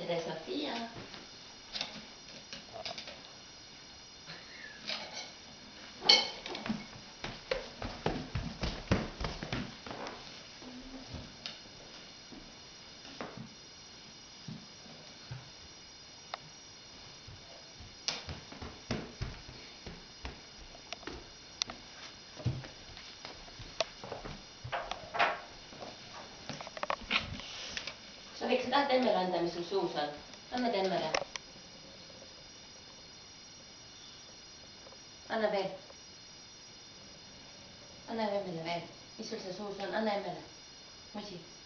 tere, Sofia. Sofik, sa tahad emmele anda, mis sul suus on? Anna emmele. Anna veel. Anna emmele veel. Mis sul see suus on? Anna emmele. Musi.